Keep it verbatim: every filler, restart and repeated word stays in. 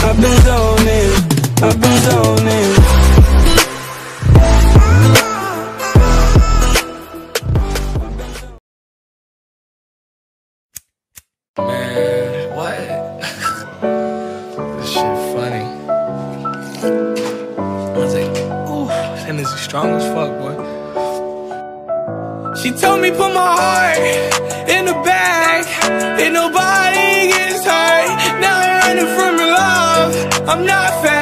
I've been zoning, I've been zoning. Man, what? This shit funny. I was like, ooh, that energy strong as fuck, boy. She told me put my heart in the bag, and nobody gets hurt. Now I'm running from your love, I'm not fast.